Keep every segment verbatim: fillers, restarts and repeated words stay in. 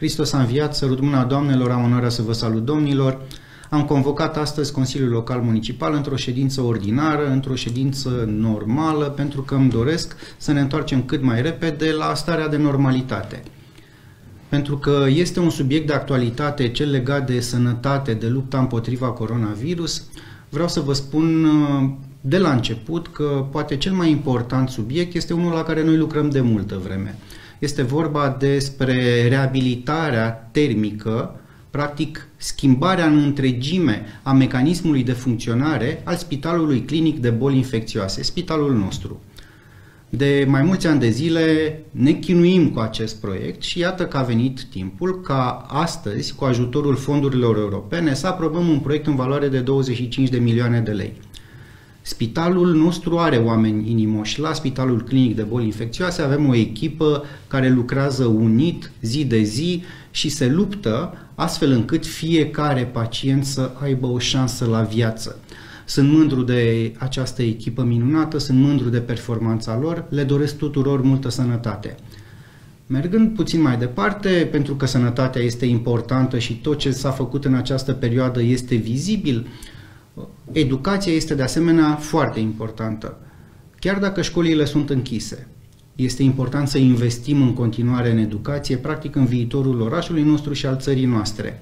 Hristos a înviat, sărut mâna doamnelor, am onoarea să vă salut domnilor. Am convocat astăzi Consiliul Local Municipal într-o ședință ordinară, într-o ședință normală, pentru că îmi doresc să ne întoarcem cât mai repede la starea de normalitate. Pentru că este un subiect de actualitate, cel legat de sănătate, de lupta împotriva coronavirus, vreau să vă spun de la început că poate cel mai important subiect este unul la care noi lucrăm de multă vreme. Este vorba despre reabilitarea termică, practic schimbarea în întregime a mecanismului de funcționare al Spitalului Clinic de Boli Infecțioase, spitalul nostru. De mai mulți ani de zile ne chinuim cu acest proiect și iată că a venit timpul ca astăzi, cu ajutorul fondurilor europene, să aprobăm un proiect în valoare de douăzeci și cinci de milioane de lei. Spitalul nostru are oameni inimoși. La Spitalul Clinic de Boli Infecțioase avem o echipă care lucrează unit zi de zi și se luptă astfel încât fiecare pacient să aibă o șansă la viață. Sunt mândru de această echipă minunată, sunt mândru de performanța lor, le doresc tuturor multă sănătate. Mergând puțin mai departe, pentru că sănătatea este importantă și tot ce s-a făcut în această perioadă este vizibil, educația este de asemenea foarte importantă. Chiar dacă școlile sunt închise, este important să investim în continuare în educație, practic în viitorul orașului nostru și al țării noastre.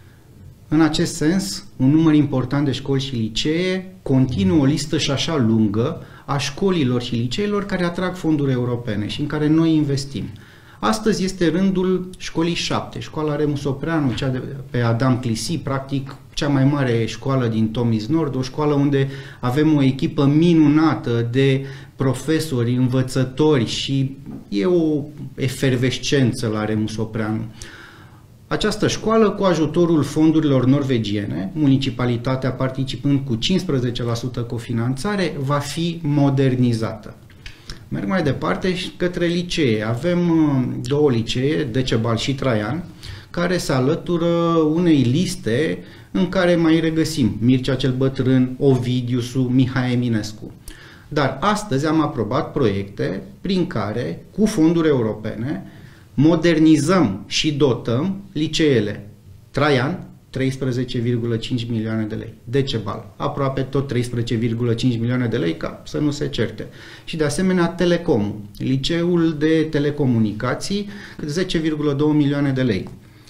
În acest sens, un număr important de școli și licee continuă o listă și așa lungă a școlilor și liceelor care atrag fonduri europene și în care noi investim. Astăzi este rândul școlii șapte, școala Remus Opreanu, cea de pe Adam Clisi, practic cea mai mare școală din Tomis Nord, o școală unde avem o echipă minunată de profesori, învățători și e o efervescență la Remus Opreanu. Această școală, cu ajutorul fondurilor norvegiene, municipalitatea participând cu cincisprezece la sută cofinanțare, va fi modernizată. Merg mai departe și către licee. Avem două licee, Decebal și Traian, care se alătură unei liste în care mai regăsim Mircea cel Bătrân, Ovidiusu, Mihai Eminescu. Dar astăzi am aprobat proiecte prin care, cu fonduri europene, modernizăm și dotăm liceele. Traian, treisprezece virgulă cinci milioane de lei. Decebal, aproape tot treisprezece virgulă cinci milioane de lei, ca să nu se certe. Și de asemenea Telecom, liceul de telecomunicații, zece virgulă doi milioane de lei.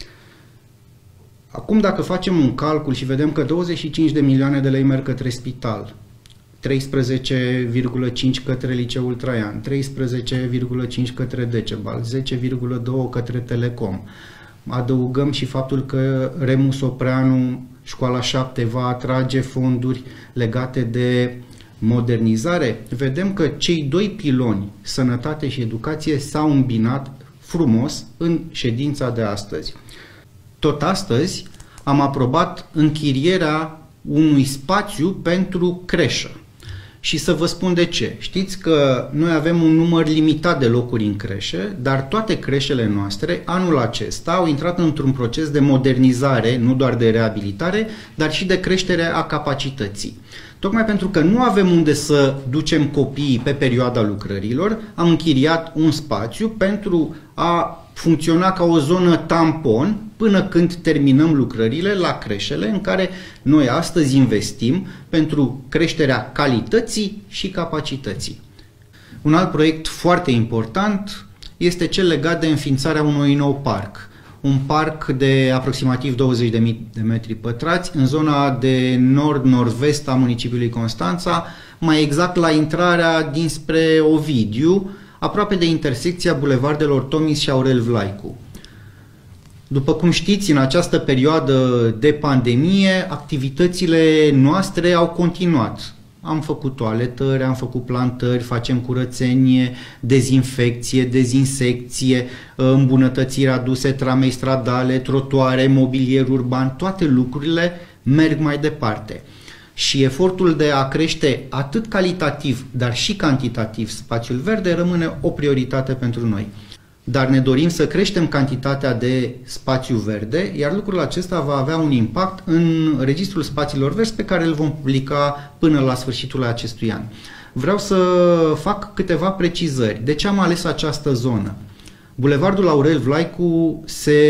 Acum, dacă facem un calcul și vedem că douăzeci și cinci de milioane de lei merg către spital, treisprezece virgulă cinci către liceul Traian, treisprezece virgulă cinci către Decebal, zece virgulă doi către Telecom. Adăugăm și faptul că Remus Opreanu, școala șapte, va atrage fonduri legate de modernizare. Vedem că cei doi piloni, sănătate și educație, s-au îmbinat frumos în ședința de astăzi. Tot astăzi am aprobat închirierea unui spațiu pentru creșă. Și să vă spun de ce. Știți că noi avem un număr limitat de locuri în creșe, dar toate creșele noastre anul acesta au intrat într-un proces de modernizare, nu doar de reabilitare, dar și de creștere a capacității. Tocmai pentru că nu avem unde să ducem copiii pe perioada lucrărilor, am închiriat un spațiu pentru a funcționa ca o zonă tampon până când terminăm lucrările la creșele în care noi astăzi investim pentru creșterea calității și capacității. Un alt proiect foarte important este cel legat de înființarea unui nou parc. Un parc de aproximativ douăzeci de mii de metri pătrați în zona de nord-nord-vest a municipiului Constanța, mai exact la intrarea dinspre Ovidiu, aproape de intersecția bulevardelor Tomis și Aurel Vlaicu. După cum știți, în această perioadă de pandemie, activitățile noastre au continuat. Am făcut toaletări, am făcut plantări, facem curățenie, dezinfecție, dezinsecție, îmbunătățiri aduse tramei stradale, trotuare, mobilier urban, toate lucrurile merg mai departe. Și efortul de a crește atât calitativ, dar și cantitativ spațiul verde rămâne o prioritate pentru noi. Dar ne dorim să creștem cantitatea de spațiu verde, iar lucrul acesta va avea un impact în registrul spațiilor verzi pe care îl vom publica până la sfârșitul acestui an. Vreau să fac câteva precizări. De ce am ales această zonă? Bulevardul Aurel Vlaicu se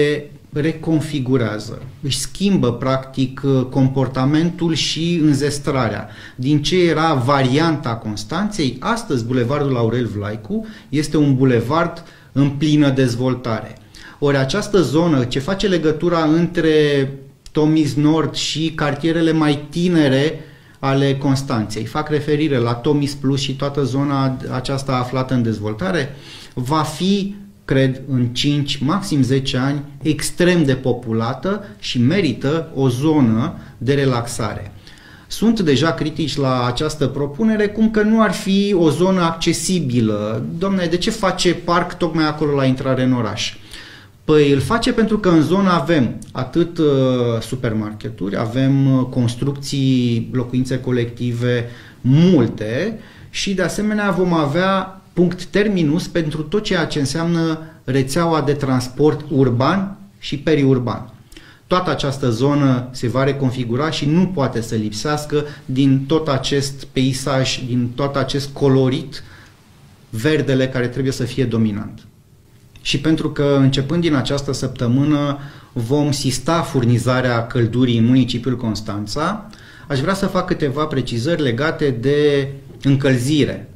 reconfigurează, își schimbă practic comportamentul și înzestrarea. Din ce era varianta Constanței, astăzi Bulevardul Aurel Vlaicu este un bulevard în plină dezvoltare. Ori această zonă ce face legătura între Tomis Nord și cartierele mai tinere ale Constanței, fac referire la Tomis Plus și toată zona aceasta aflată în dezvoltare, va fi, cred, în cinci, maxim zece ani, extrem de populată și merită o zonă de relaxare. Sunt deja critici la această propunere, cum că nu ar fi o zonă accesibilă. Doamne, de ce face parc tocmai acolo la intrare în oraș? Păi îl face pentru că în zonă avem atât uh, supermarketuri, avem uh, construcții, locuințe colective multe și de asemenea vom avea punct terminus pentru tot ceea ce înseamnă rețeaua de transport urban și periurban. Toată această zonă se va reconfigura și nu poate să lipsească din tot acest peisaj, din tot acest colorit verdele care trebuie să fie dominant. Și pentru că începând din această săptămână vom sista furnizarea căldurii în municipiul Constanța, aș vrea să fac câteva precizări legate de încălzire.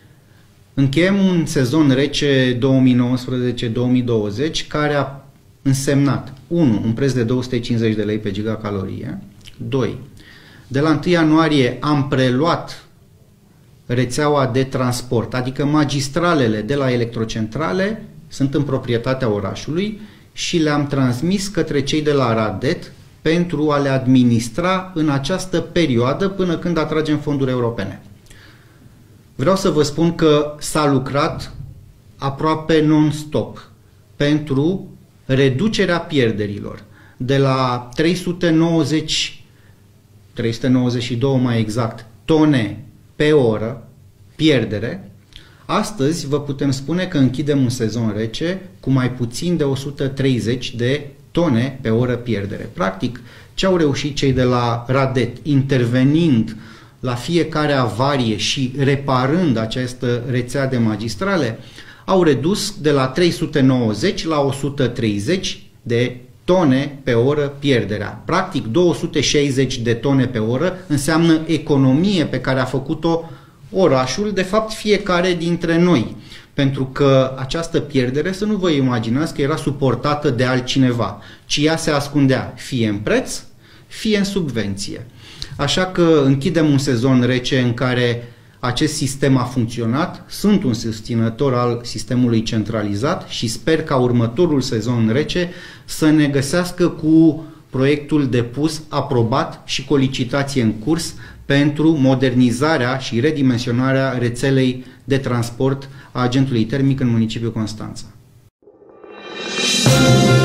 Încheiem un sezon rece două mii nouăsprezece două mii douăzeci care a însemnat unu. Un preț de două sute cincizeci de lei pe gigacalorie. doi. De la întâi ianuarie am preluat rețeaua de transport, adică magistralele de la electrocentrale sunt în proprietatea orașului și le-am transmis către cei de la Radet pentru a le administra în această perioadă până când atragem fonduri europene. Vreau să vă spun că s-a lucrat aproape non-stop pentru reducerea pierderilor de la trei sute nouăzeci, trei sute nouăzeci și doi mai exact, tone pe oră pierdere. Astăzi vă putem spune că închidem un sezon rece cu mai puțin de o sută treizeci de tone pe oră pierdere. Practic, ce au reușit cei de la Radet, intervenind la fiecare avarie și reparând această rețea de magistrale, au redus de la trei sute nouăzeci la o sută treizeci de tone pe oră pierderea. Practic două sute șaizeci de tone pe oră înseamnă economie pe care a făcut-o orașul, de fapt fiecare dintre noi. Pentru că această pierdere, să nu vă imaginați că era suportată de altcineva, ci ea se ascundea fie în preț, fie în subvenție. Așa că închidem un sezon rece în care acest sistem a funcționat, sunt un susținător al sistemului centralizat și sper ca următorul sezon rece să ne găsească cu proiectul depus, aprobat și cu o licitație în curs pentru modernizarea și redimensionarea rețelei de transport a agentului termic în municipiul Constanța.